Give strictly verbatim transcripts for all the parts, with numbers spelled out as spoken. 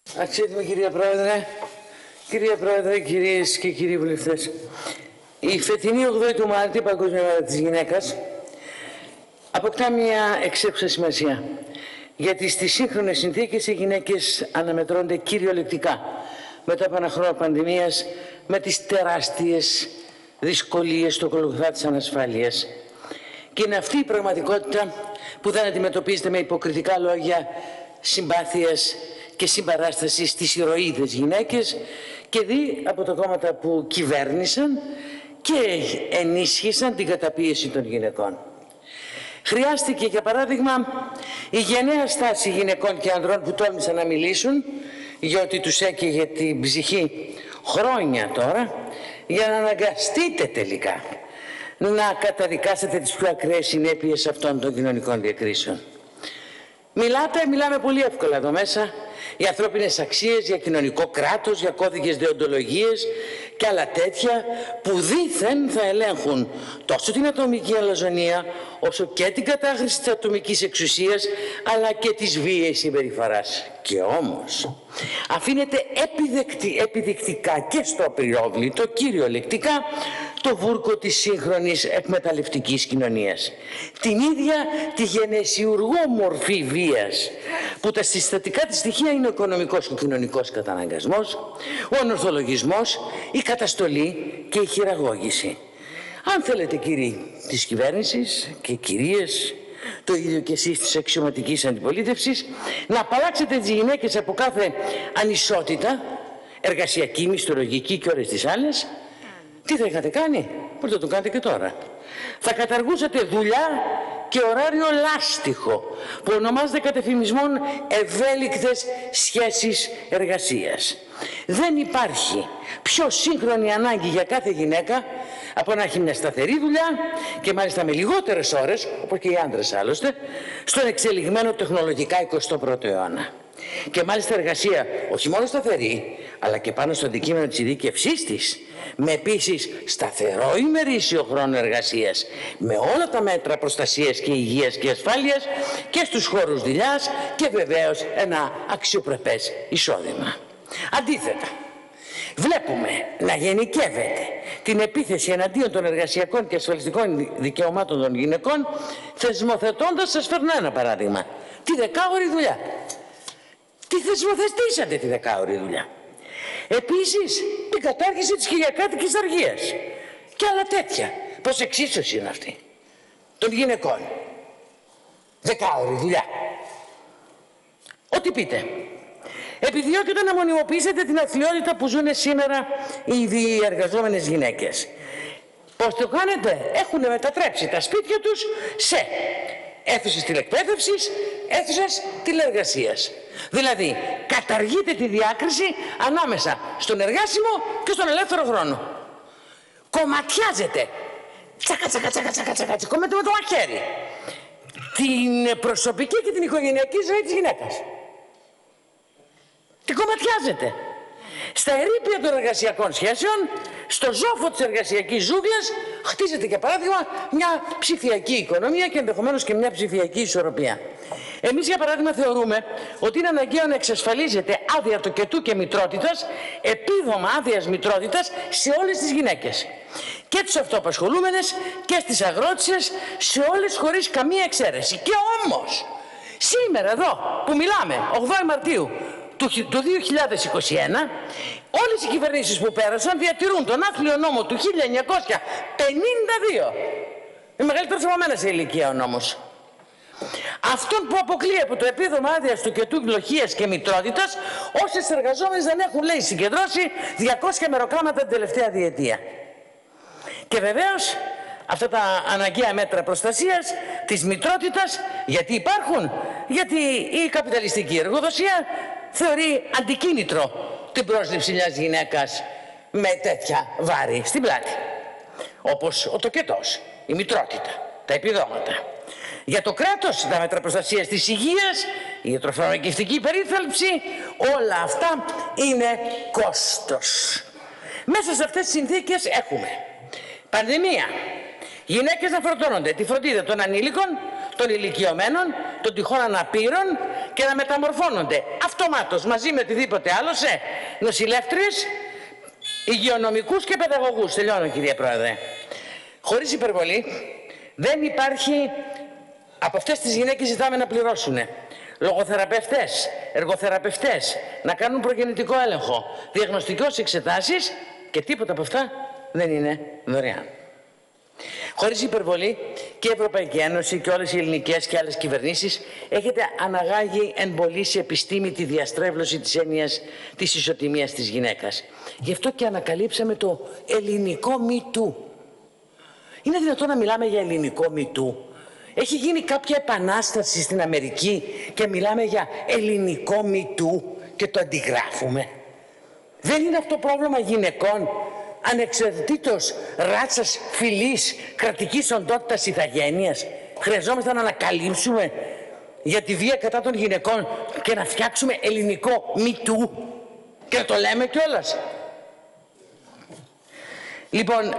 Αξιότιμη κυρία Πρόεδρε, κυρία Πρόεδρε, κυρίες και κύριοι βουλευτές. Η φετινή ογδόη του Μάρτη, Παγκόσμια Μέρα της Γυναίκας, αποκτά μια εξέχουσα σημασία. Γιατί στις σύγχρονες συνθήκες οι γυναίκες αναμετρώνται κυριολεκτικά μετά από ένα χρόνο πανδημίας με τις τεράστιες δυσκολίες στο κολοκυθά της ανασφάλειας. Και είναι αυτή η πραγματικότητα που δεν αντιμετωπίζεται με υποκριτικά λόγια συμπάθειας και συμπαράσταση στις ηρωίδες γυναίκες και δι από τα κόμματα που κυβέρνησαν και ενίσχυσαν την καταπίεση των γυναικών. Χρειάστηκε, για παράδειγμα, η γενναία στάση γυναικών και ανδρών που τόλμησαν να μιλήσουν για ότι τους έκαιγε την ψυχή χρόνια τώρα, για να αναγκαστείτε τελικά να καταδικάσετε τις πιο ακραίες συνέπειες αυτών των κοινωνικών διακρίσεων. Μιλάτε, μιλάμε πολύ εύκολα εδώ μέσα για ανθρώπινες αξίες, για κοινωνικό κράτος, για κώδικες δεοντολογίες και άλλα τέτοια που δήθεν θα ελέγχουν τόσο την ατομική αλαζονία όσο και την κατάχρηση της ατομικής εξουσίας αλλά και της βίαιης συμπεριφοράς. Και όμως αφήνεται επιδεικτικά και στο απειροβλητο κυριολεκτικά το βούρκο της σύγχρονης εκμεταλλευτικής κοινωνίας. Την ίδια τη γενεσιουργό μορφή βίας που τα συστατικά της στοιχεία είναι ο οικονομικός και ο κοινωνικός καταναγκασμός, ο ανορθολογισμός, η καταστολή και η χειραγώγηση. Αν θέλετε κύριοι της κυβέρνησης και κυρίες, το ίδιο και εσείς της αξιωματικής αντιπολίτευσης, να απαλλάξετε τις γυναίκες από κάθε ανισότητα, εργασιακή, μισθολογική και όλες τις άλλες, τι θα είχατε κάνει, μπορείτε να το κάνετε και τώρα. Θα καταργούσατε δουλειά και ωράριο λάστιχο που ονομάζεται κατ' εφημισμόν ευέλικτες σχέσεις εργασίας. Δεν υπάρχει πιο σύγχρονη ανάγκη για κάθε γυναίκα από να έχει μια σταθερή δουλειά και μάλιστα με λιγότερες ώρες, όπως και οι άντρες άλλωστε, στον εξελιγμένο τεχνολογικά εικοστό πρώτο αιώνα. Και μάλιστα εργασία όχι μόνο σταθερή, αλλά και πάνω στο αντικείμενο της ειδίκευσής της, με επίσης σταθερό ημερήσιο χρόνο εργασίας, με όλα τα μέτρα προστασίας και υγείας και ασφάλειας και στους χώρους δουλειάς και βεβαίως ένα αξιοπρεπές εισόδημα. Αντίθετα, βλέπουμε να γενικεύεται την επίθεση εναντίον των εργασιακών και ασφαλιστικών δικαιωμάτων των γυναικών, θεσμοθετώντας, σας φέρνω ένα παράδειγμα, τη δεκάωρη δουλειά. Τι θεσμοθετήσατε τη δεκάωρη δουλειά. Επίσης, την κατάργηση της κυριακάτικης αργίας και άλλα τέτοια. Πώς εξίσωση είναι αυτή των γυναικών. Δεκάωρη δουλειά. Ό,τι πείτε. Επιδιώκετε να μονιμοποιήσετε την αθλιότητα που ζουν σήμερα οι διεργαζόμενες γυναίκες. Πώς το κάνετε? Έχουν μετατρέψει τα σπίτια τους σε αίθουσες τηλεκπαίδευσης, αίθουσες τηλεεργασίας. Δηλαδή, καταργείτε τη διάκριση ανάμεσα στον εργάσιμο και στον ελεύθερο χρόνο. Κομματιάζετε. Τσακα, τσακα, τσακα, τσακα, τσακα, τσακωμέτε με το μαχαίρι την προσωπική και την οικογενειακή ζωή της γυναίκας. Την κομματιάζετε. Στα ερείπια των εργασιακών σχέσεων, στο ζόφο της εργασιακής ζούγκλας, χτίζεται για παράδειγμα μια ψηφιακή οικονομία και ενδεχομένως και μια ψηφιακή ισορροπία. Εμείς για παράδειγμα θεωρούμε ότι είναι αναγκαίο να εξασφαλίζεται άδεια τοκετού και μητρότητας, επίδομα άδειας μητρότητας σε όλες τις γυναίκες. Και τις αυτοαπασχολούμενες και στις αγρότησες, σε όλες χωρίς καμία εξαίρεση. Και όμως, σήμερα εδώ που μιλάμε, ογδόη Μαρτίου, το δύο χιλιάδες είκοσι ένα, όλες οι κυβερνήσεις που πέρασαν διατηρούν τον άθλιο νόμο του χίλια εννιακόσια πενήντα δύο. Είναι μεγαλύτερος από μένα σε ηλικία ο νόμος. Αυτόν που αποκλεί από το επίδομα άδειας του κετού γλωχίας και μητρότητας, όσες εργαζόμενες δεν έχουν, λέει, συγκεντρώσει διακόσια μεροκάματα την τελευταία διετία. Και βεβαίως αυτά τα αναγκαία μέτρα προστασίας της μητρότητας, γιατί υπάρχουν, γιατί η καπιταλιστική εργοδοσία θεωρεί αντικίνητρο την πρόσληψη μιας γυναίκας με τέτοια βάρη στην πλάτη. Όπως ο τοκετός, η μητρότητα, τα επιδόματα. Για το κράτος, τα μέτρα προστασίας της υγείας, η ιατροφαρμακευτική περίθαλψη, όλα αυτά είναι κόστος. Μέσα σε αυτές τις συνθήκες έχουμε πανδημία, γυναίκες να φορτώνονται τη φροντίδα των ανήλικων, των ηλικιωμένων, των τυχόν αναπήρων και να μεταμορφώνονται αυτομάτως μαζί με οτιδήποτε άλλο σε νοσηλεύτριες, υγειονομικούς και παιδαγωγούς. Τελειώνω, κυρία Πρόεδρε. Χωρίς υπερβολή, δεν υπάρχει, από αυτές τις γυναίκες ζητάμε να πληρώσουν λογοθεραπευτές, εργοθεραπευτές, να κάνουν προγεννητικό έλεγχο, διαγνωστικές εξετάσεις και τίποτα από αυτά δεν είναι δωρεάν. Χωρίς υπερβολή, και η Ευρωπαϊκή Ένωση και όλες οι ελληνικές και άλλες κυβερνήσεις έχετε αναγάγει εν πωλήσει επιστήμη τη διαστρέβλωση της έννοιας της ισοτιμίας της γυναίκας. Γι' αυτό και ανακαλύψαμε το ελληνικό Me Too. Είναι δυνατόν να μιλάμε για ελληνικό Me Too? Έχει γίνει κάποια επανάσταση στην Αμερική και μιλάμε για ελληνικό Me Too και το αντιγράφουμε? Δεν είναι αυτό πρόβλημα γυναικών, ανεξαρτήτως ράτσας, φυλής, κρατικής οντότητας, ηθαγένειας? Χρειαζόμαστε να ανακαλύψουμε για τη βία κατά των γυναικών και να φτιάξουμε ελληνικό Me Too και να το λέμε κιόλας? Λοιπόν,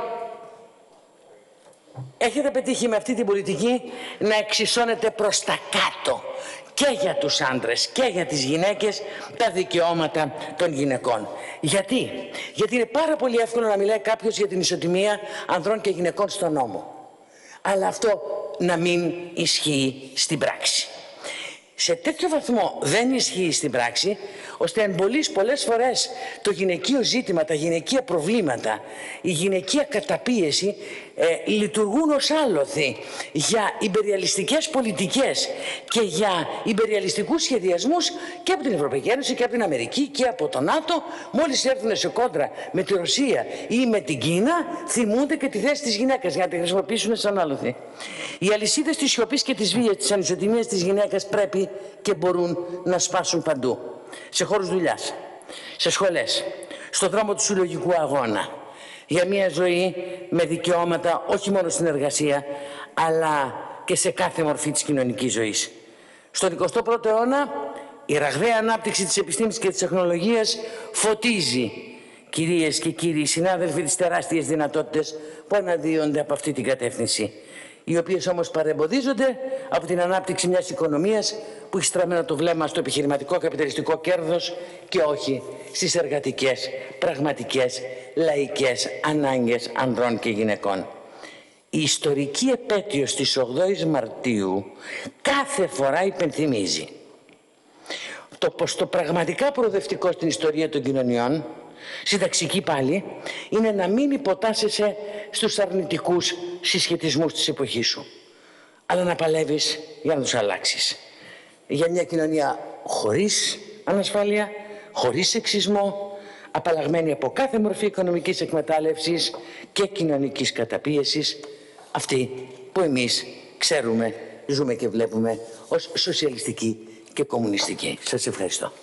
έχετε πετύχει με αυτή την πολιτική να εξισώνετε προς τα κάτω και για τους άντρες και για τις γυναίκες τα δικαιώματα των γυναικών. Γιατί? Γιατί είναι πάρα πολύ εύκολο να μιλάει κάποιος για την ισοτιμία ανδρών και γυναικών στον νόμο, αλλά αυτό να μην ισχύει στην πράξη. Σε τέτοιο βαθμό δεν ισχύει στην πράξη, ώστε εν πολλής πολλές φορές το γυναικείο ζήτημα, τα γυναικεία προβλήματα, η γυναικεία καταπίεση ε, λειτουργούν ως άλοθη για ιμπεριαλιστικές πολιτικές και για ιμπεριαλιστικούς σχεδιασμούς και από την Ευρωπαϊκή Ένωση και από την Αμερική και από το ΝΑΤΟ. Μόλις έρθουν σε κόντρα με τη Ρωσία ή με την Κίνα, θυμούνται και τη θέση της γυναίκας για να τη χρησιμοποιήσουν σαν άλοθη. Οι αλυσίδες της σιωπής και της βίας, της ανισοτιμίας της γυναίκας πρέπει και μπορούν να σπάσουν παντού. Σε χώρους δουλειάς, σε σχολές, στον δρόμο του συλλογικού αγώνα, για μια ζωή με δικαιώματα όχι μόνο στην εργασία, αλλά και σε κάθε μορφή της κοινωνικής ζωής. Στον εικοστό πρώτο αιώνα, η ραγδαία ανάπτυξη της επιστήμης και της τεχνολογίας φωτίζει, κυρίες και κύριοι συνάδελφοι, τις τεράστιες δυνατότητες που αναδύονται από αυτή την κατεύθυνση, οι οποίες όμως παρεμποδίζονται από την ανάπτυξη μιας οικονομίας που έχει στραμμένο το βλέμμα στο επιχειρηματικό καπιταλιστικό κέρδος και όχι στις εργατικές, πραγματικές, λαϊκές ανάγκες ανδρών και γυναικών. Η ιστορική επέτειος της ογδόης Μαρτίου κάθε φορά υπενθυμίζει το πως το πραγματικά προοδευτικό στην ιστορία των κοινωνιών, συνταξική πάλι, είναι να μην υποτάσσεσαι στους αρνητικούς συσχετισμούς της εποχής σου, αλλά να παλεύεις για να τους αλλάξεις. Για μια κοινωνία χωρίς ανασφάλεια, χωρίς σεξισμό, απαλλαγμένη από κάθε μορφή οικονομικής εκμετάλλευσης και κοινωνικής καταπίεσης, αυτή που εμείς ξέρουμε, ζούμε και βλέπουμε ως σοσιαλιστική και κομμουνιστική. Σας ευχαριστώ.